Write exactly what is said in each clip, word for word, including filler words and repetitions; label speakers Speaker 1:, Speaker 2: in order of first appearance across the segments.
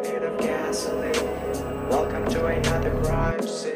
Speaker 1: made of gasoline. Welcome to another crime scene.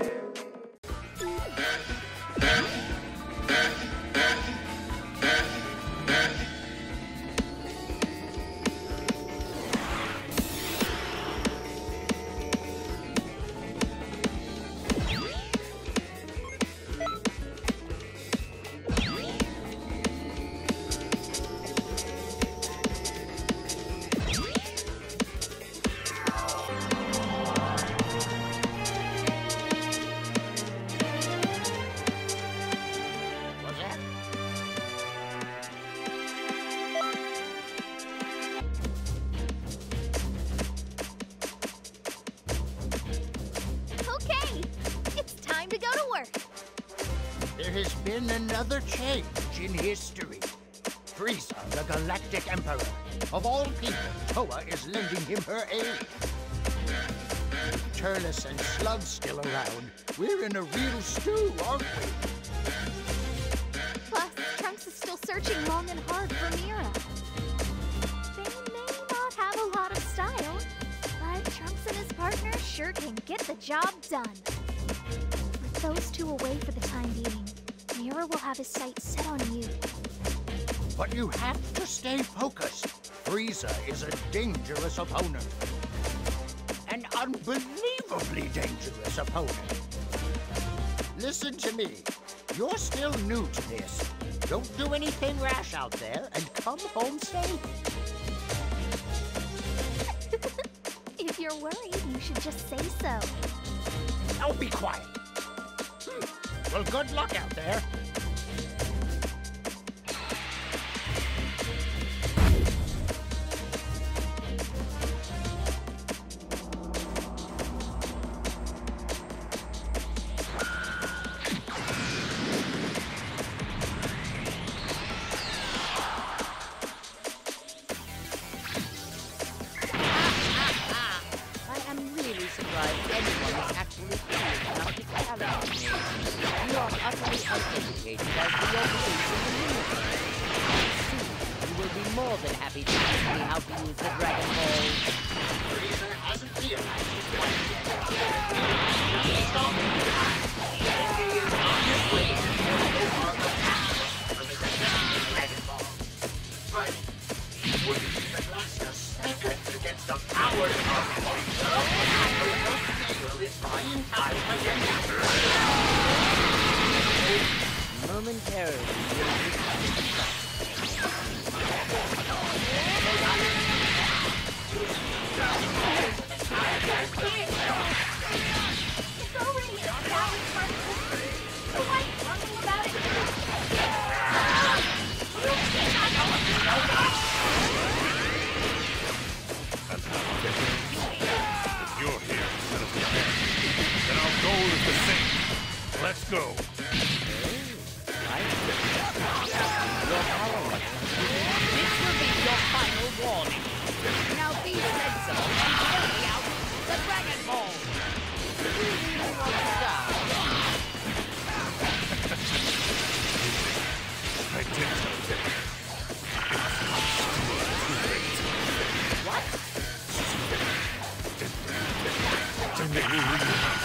Speaker 2: There has been another change in history. Frieza, the Galactic Emperor. Of all people, Toa is lending him her aid. With Turles and Slug still around, we're in a real stew, aren't we?
Speaker 3: Plus, Trunks is still searching long and hard for Mira. They may not have a lot of style, but Trunks and his partner sure can get the job done. With those two away for the time being, Mira will have his sights set on you.
Speaker 2: But you have to stay focused. Frieza is a dangerous opponent. An unbelievably dangerous opponent. Listen to me. You're still new to this. Don't do anything rash out there and come home safe.
Speaker 3: If you're worried, you should just say so.
Speaker 2: Oh, be quiet. Hmm. Well, good luck out there.
Speaker 4: More than happy to teach me how to use the Dragon Ball.
Speaker 2: Frieza hasn't realized his way. He is on his way to overcome the power of the Dragon Ball. But he wouldn't even last a second against the power of Frieza. Fail is buying time against
Speaker 4: Momentarily,
Speaker 3: It's already a valid part of history. So why talking about it?
Speaker 5: If you're here instead of the man, then our goal is the same. Let's go.
Speaker 4: your power. This will be your final warning. Now be sensible and carry out the Dragon Ball. Do you really want to die?
Speaker 5: I did tell you.
Speaker 4: What?
Speaker 5: Then they will reunite.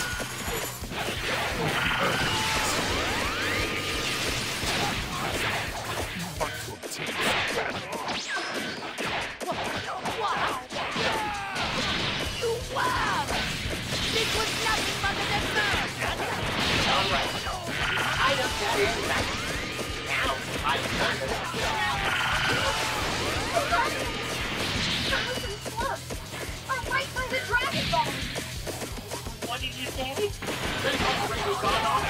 Speaker 5: But will take
Speaker 4: Wow! This was nothing but a diversion!
Speaker 2: All right. I don't get it. Now, I turn it on.
Speaker 3: Turtles and Slugs are right by the Dragon Ball.
Speaker 2: What did you say? They've already gone off.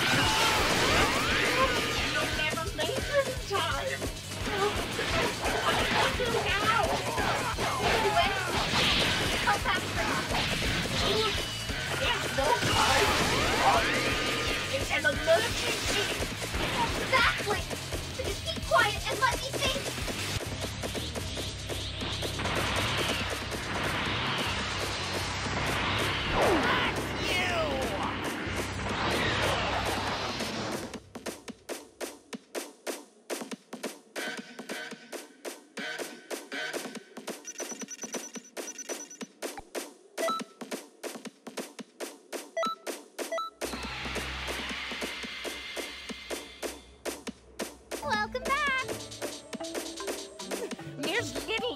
Speaker 2: You'll never make it in time. What do you do now?
Speaker 3: Anyway, come back for us.
Speaker 2: There's no time. It's an emergency.
Speaker 3: Exactly. So just keep quiet and let me think.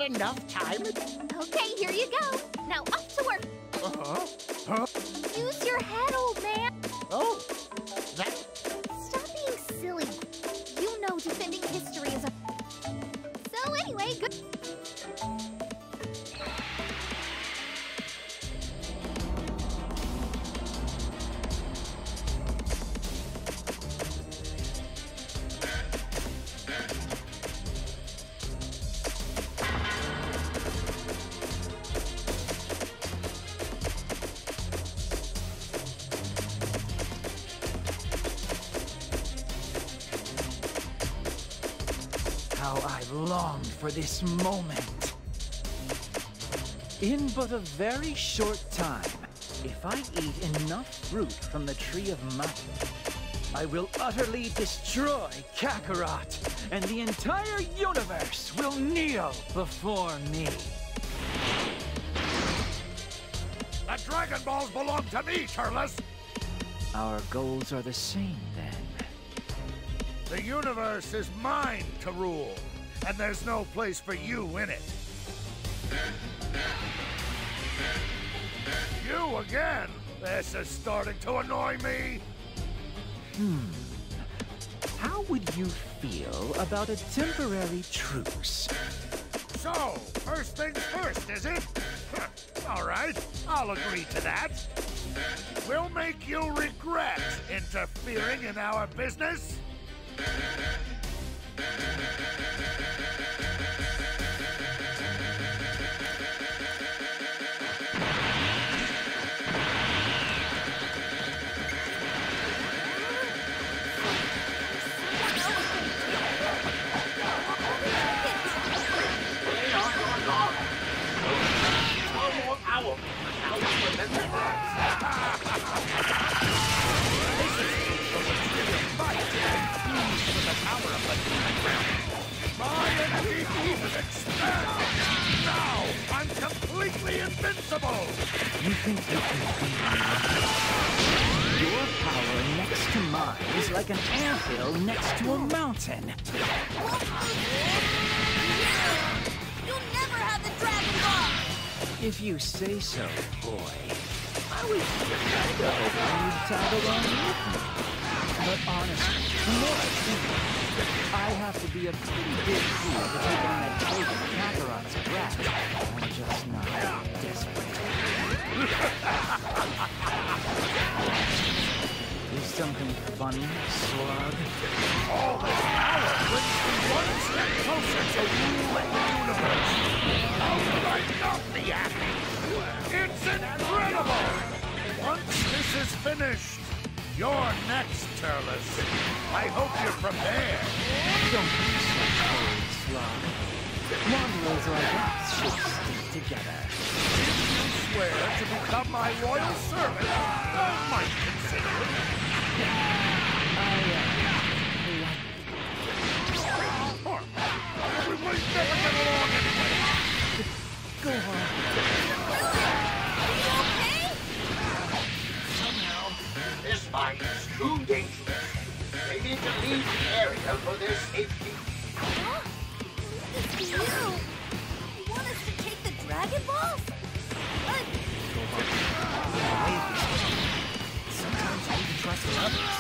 Speaker 2: enough time?
Speaker 3: Okay, here you go. Now off to work.
Speaker 2: Uh-huh. Huh?
Speaker 3: Use your head, old man.
Speaker 2: Oh, that...
Speaker 3: Stop being silly. You know defending history is a... So anyway, good...
Speaker 6: How I've longed for this moment. In but a very short time, if I eat enough fruit from the Tree of Might, I will utterly destroy Kakarot, and the entire universe will kneel before me.
Speaker 5: The Dragon Balls belong to me, Turles!
Speaker 6: Our goals are the same, then.
Speaker 5: The universe is mine to rule, and there's no place for you in it. You again? This is starting to annoy me.
Speaker 6: Hmm. How would you feel about a temporary truce?
Speaker 5: So, first things first, is it? All right, I'll agree to that. We'll make you regret interfering in our business. My energy field is expanding! Now, I'm completely invincible!
Speaker 6: You think you can beat me? Your power next to mine is like an anthill next to a mountain.
Speaker 3: You'll never have the Dragon Ball!
Speaker 6: If you say so, boy. I was kinda hoping you'd tag along with me. But honestly, the more I think, I have to be a pretty big fool to take on that cake of Kakarot's brat. I'm just not desperate. Is something funny, Slug?
Speaker 5: All this power brings me one step closer to ruling the universe! How could I not be happy? It's incredible! Once this is finished, you're next, Turles. I hope you're prepared.
Speaker 6: Don't be so cold, Slug. Wanderers like us should stick together.
Speaker 5: If you swear to become my loyal servant, I might consider it.
Speaker 6: I, uh, like...
Speaker 5: We might never get along anyway.
Speaker 6: Go on.
Speaker 2: This mine is too dangerous. They need to leave the area for their safety.
Speaker 3: Huh? This is you! You want us to take the Dragon Balls? What?
Speaker 6: Sometimes you can trust others.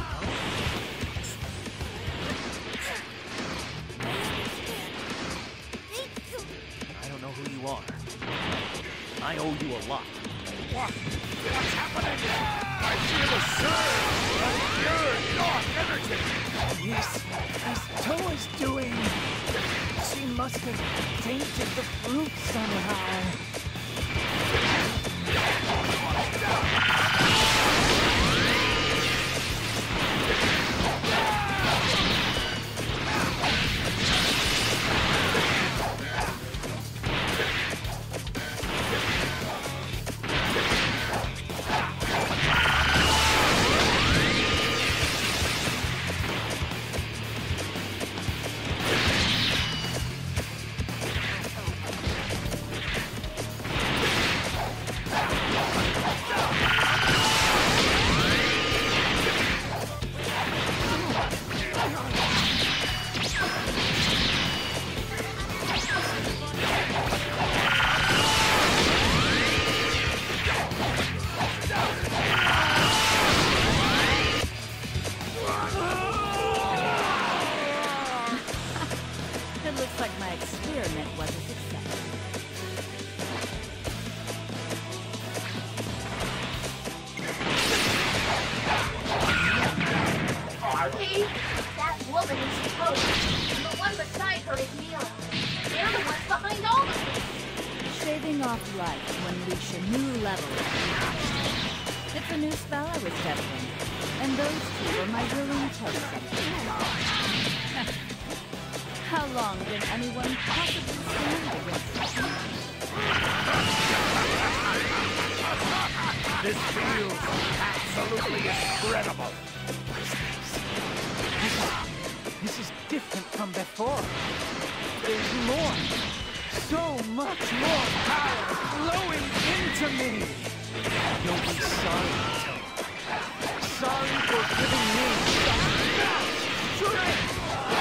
Speaker 6: I don't know who you are. I owe you a lot.
Speaker 5: What? What's happening? I feel a surge of pure dark energy.
Speaker 6: Yes, as Toa's doing. She must have tainted the fruit somehow.
Speaker 7: Giving off light to unleash a new level of compassion. It's a new spell I was testing, and those two are my willing test subjects. How long can anyone possibly stand against this?
Speaker 5: This feels absolutely incredible.
Speaker 6: This is different from before. There's more. So much more power flowing into me. You'll be sorry, Tony. Sorry for giving me such strength.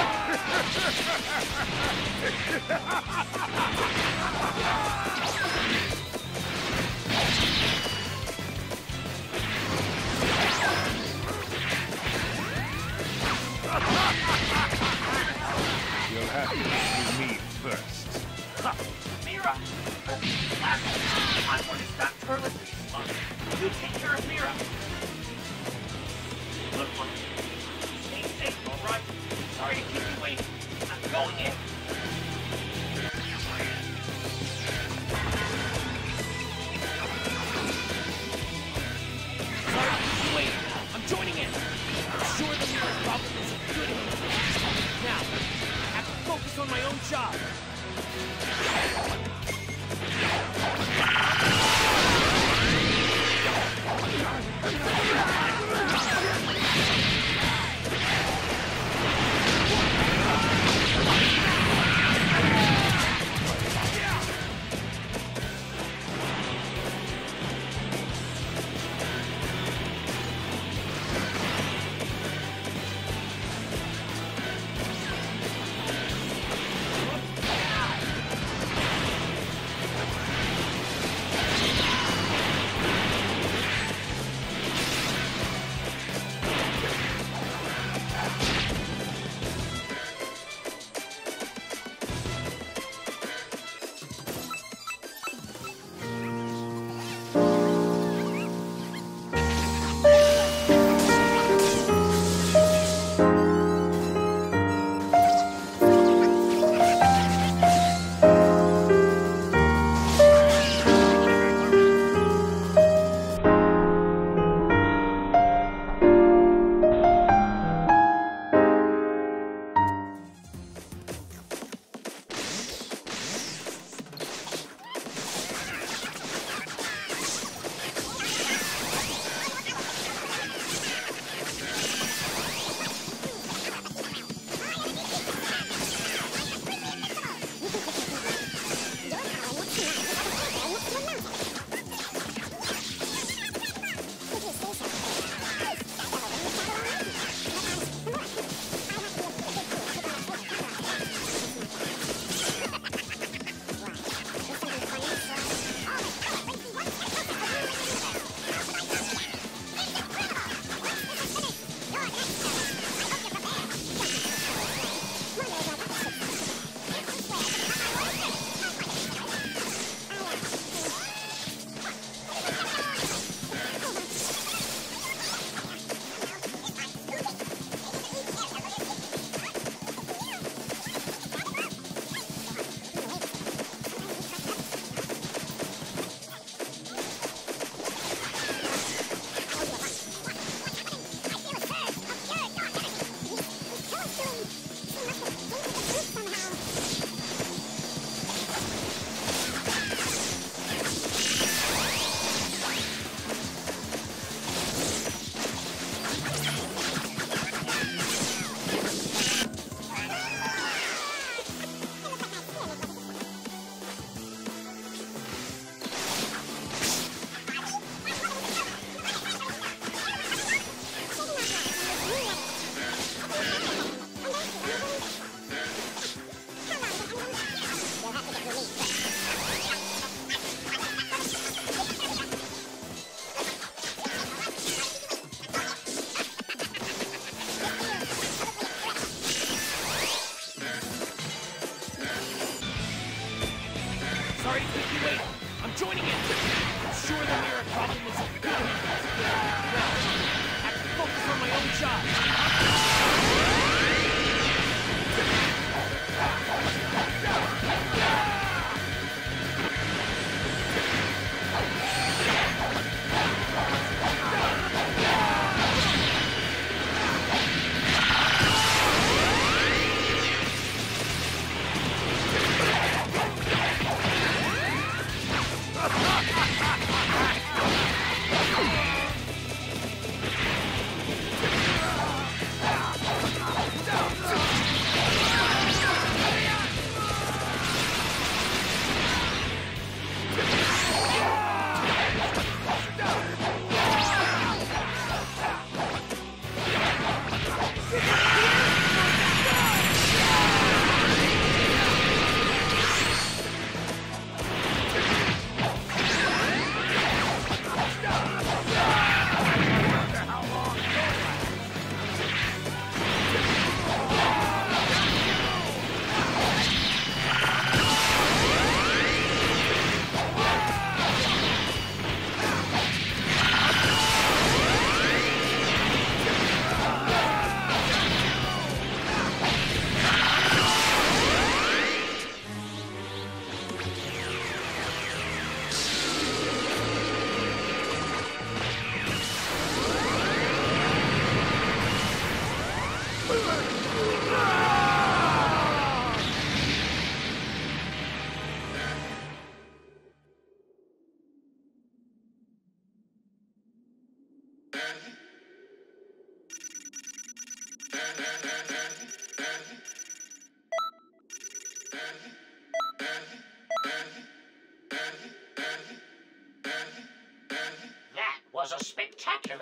Speaker 5: You'll have to do me first.
Speaker 8: Mira! I'm going to stop twirling these months. You take care of Mira. Look, look. Stay safe, all right? Sorry to keep you waiting. I'm going in. Sorry to keep you waiting. I'm joining in. I'm sure the Mira problem is a good hand. Now, I have to focus on my own job.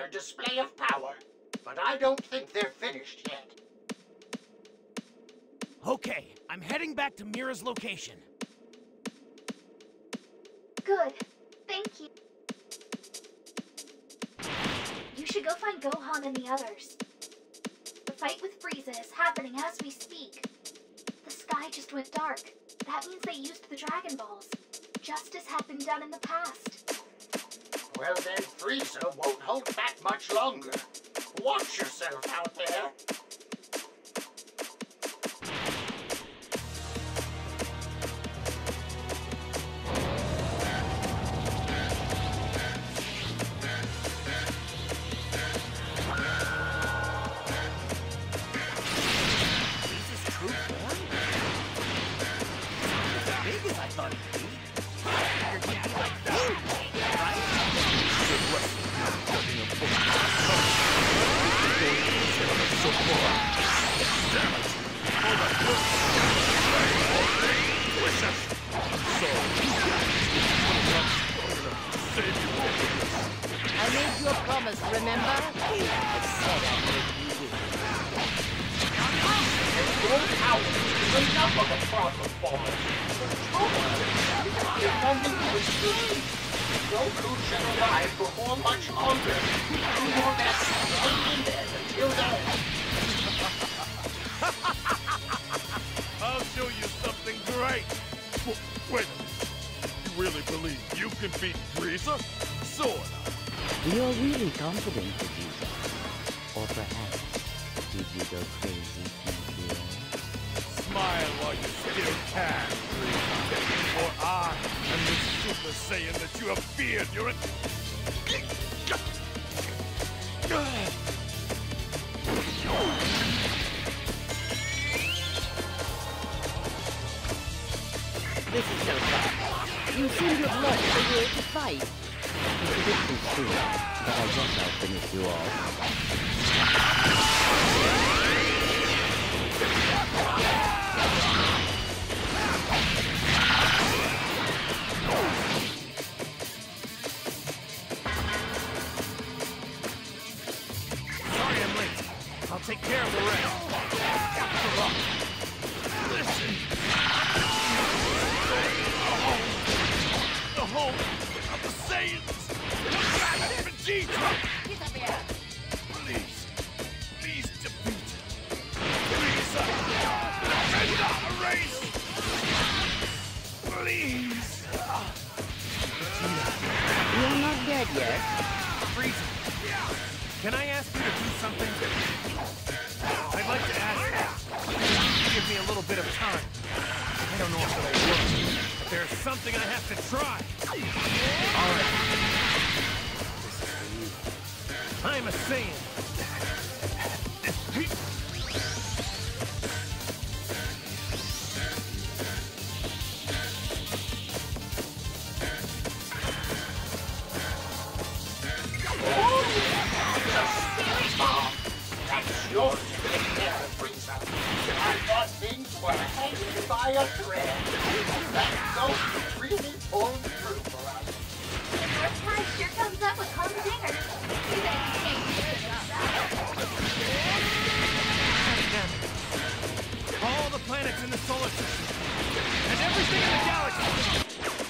Speaker 2: a display of power, but I don't think they're finished yet.
Speaker 8: Okay, I'm heading back to Mira's location.
Speaker 3: Good. Thank you. You should go find Gohan and the others. The fight with Frieza is happening as we speak. The sky just went dark. That means they used the Dragon Balls, just as had been done in the past.
Speaker 2: Well then, Frieza won't hold back much longer. Watch yourself out there.
Speaker 4: I made you a promise, remember? I said I'd make you win.
Speaker 2: Your power is enough of a problem for us. Defending the street. Goku should arrive before much longer. Do your best to hang in there until then.
Speaker 5: I'll show you something great. W wait, you really believe you can beat Frieza? Sorta.
Speaker 9: You're really confident, Vegeta. Or perhaps, did you go crazy, P P O?
Speaker 5: Smile while you still can, Frieza. For I am the Super Saiyan that you have feared your...
Speaker 4: This is no fun. You seem to have lost the will to fight.
Speaker 9: It's a bit too soon, but I guess I'll finish you all.
Speaker 8: Sorry I'm late. I'll take care of the rest. Listen.
Speaker 5: The home of the Saiyans! Vegeta! Please, please defeat Frieza! End our race! Please!
Speaker 4: You're not dead yet.
Speaker 8: Frieza, can I ask you to do something? I'd like to ask you to give me a little bit of time. I don't know if it'll work, but there's something I have to try. All right. This is for you. I'm a Saiyan.
Speaker 2: That's yours to take care of, Frieza. I thought things were hanging by a thread. That Goku really pulled through for us.
Speaker 3: The first guy sure comes up with humdinger. You guys can't get it.
Speaker 8: All the planets in the solar system, and everything in the galaxy.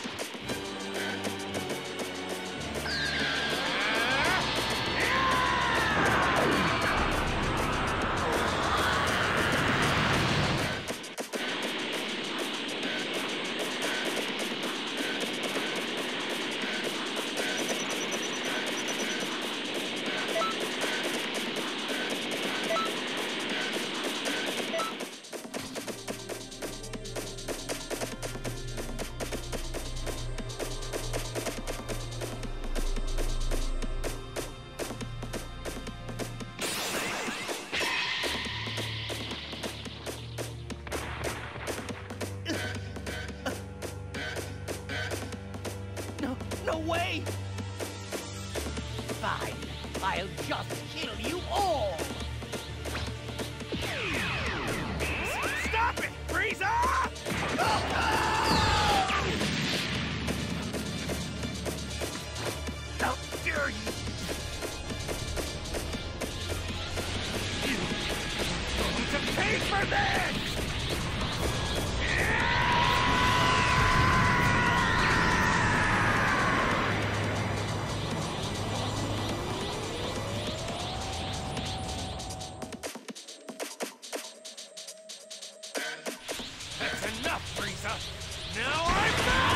Speaker 8: No way!
Speaker 4: Fine. I'll just kill you all.
Speaker 8: Stop it, Frieza! How dare you!
Speaker 5: this!
Speaker 8: That's enough, Frieza! Now I'm back!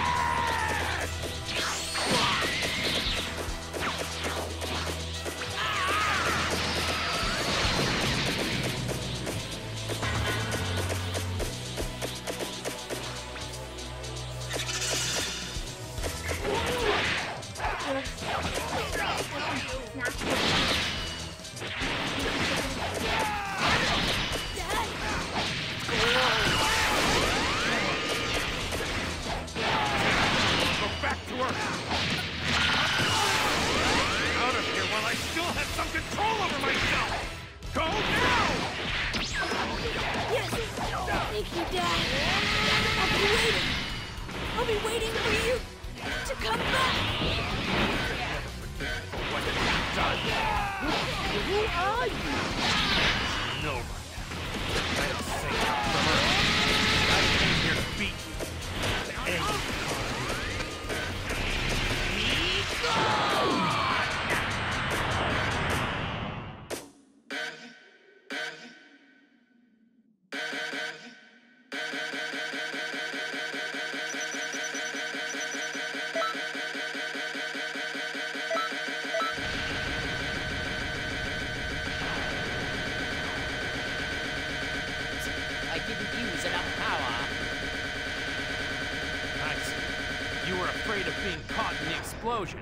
Speaker 8: Explosion.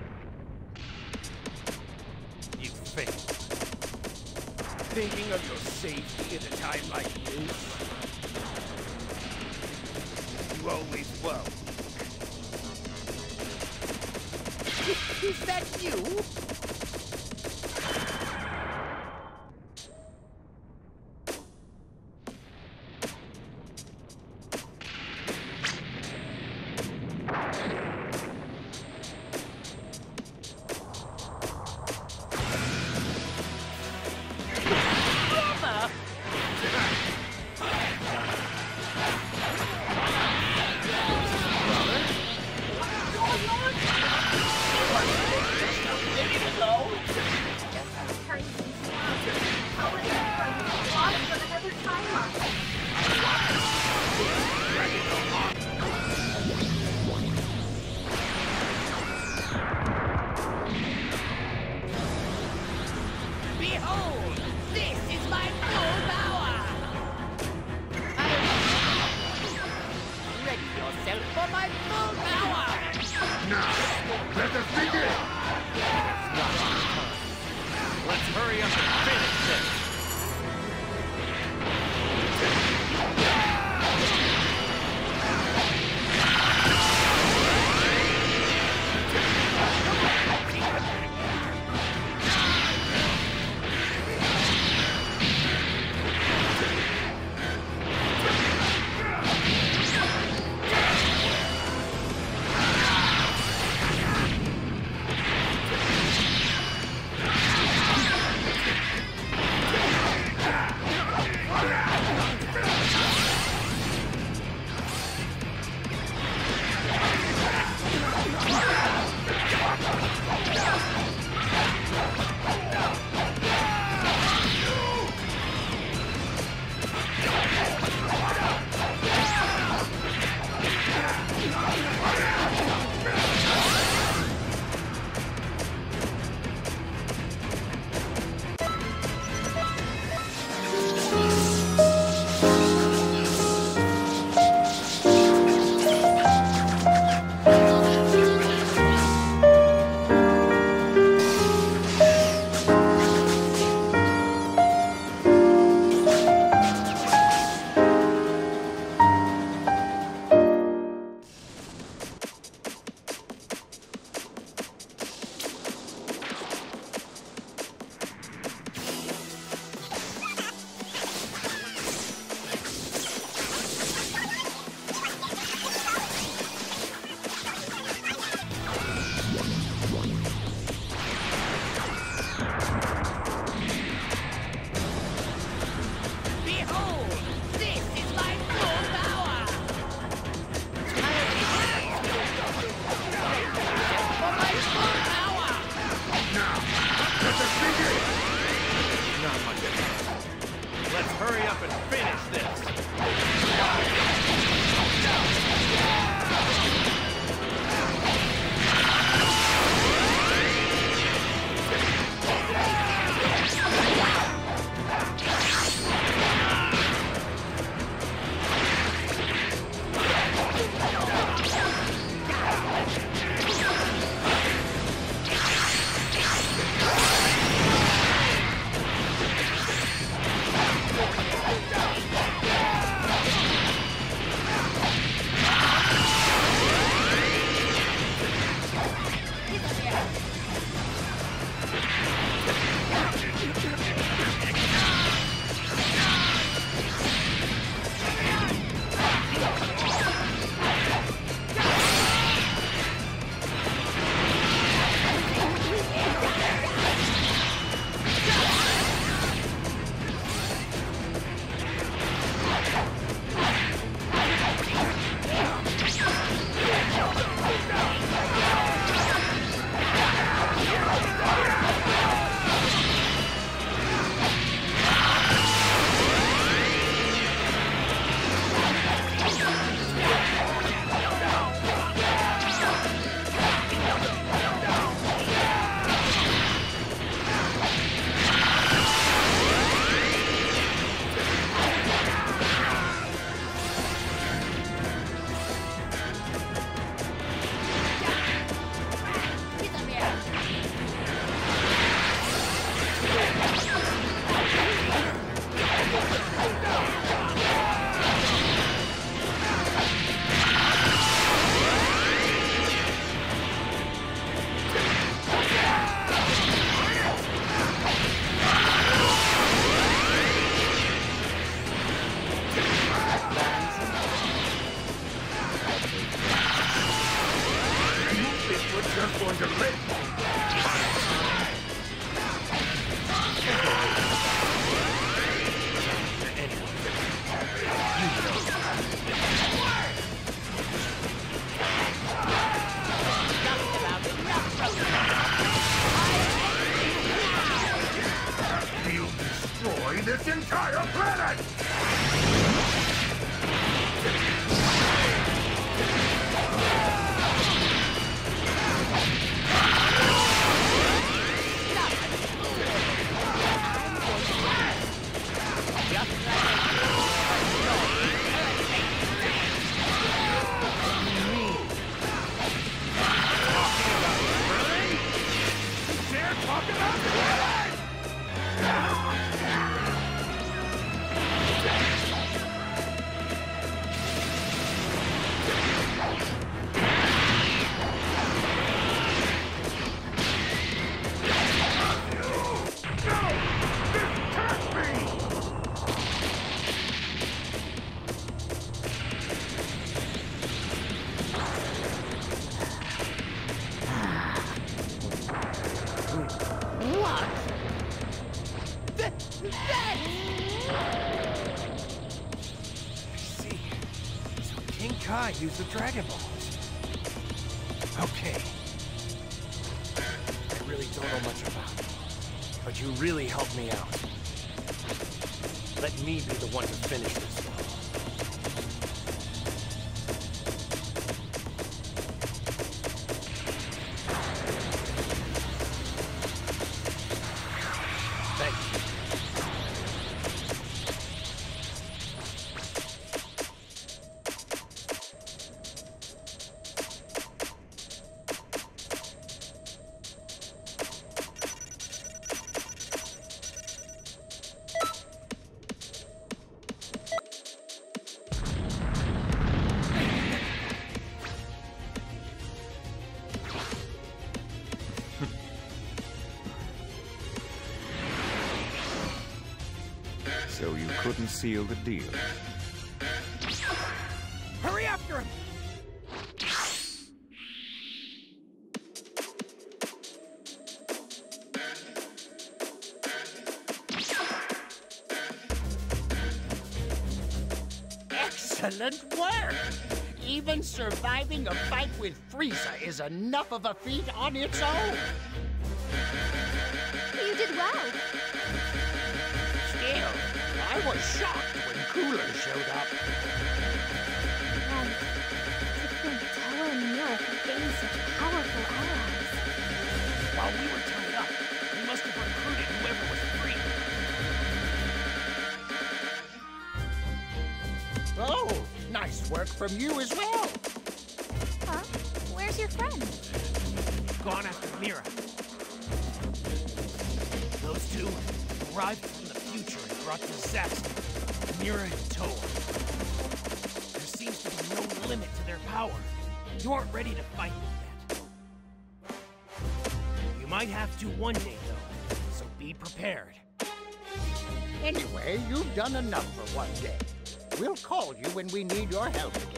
Speaker 8: You failed.
Speaker 5: Thinking of your safety at a time like this? You always will.
Speaker 4: Is that you?
Speaker 5: You're just going to live. You'll destroy this entire planet!
Speaker 8: Kai used the Dragon Balls. Okay. I really don't know much about it, but you really helped me out. Let me be the one to finish this one. Thank you.
Speaker 10: So you couldn't seal the deal.
Speaker 8: Hurry after him!
Speaker 2: Excellent work! Even surviving a fight with Frieza is enough of a feat on its own!
Speaker 3: You did well.
Speaker 2: Still, I was shocked when Cooler showed up.
Speaker 3: Right. To think Toa and Mira could gain such powerful allies.
Speaker 8: While we were tied up, we must have recruited whoever was free.
Speaker 2: Oh, nice work from you as well.
Speaker 3: Huh? Where's your friend?
Speaker 8: Gone after Mira. Those two arrived from the future and brought disaster. Mira and Toa. There seems to be no limit to their power. You aren't ready to fight them yet. You might have to one day, though, so be prepared.
Speaker 2: Anyway, you've done enough for one day. We'll call you when we need your help again.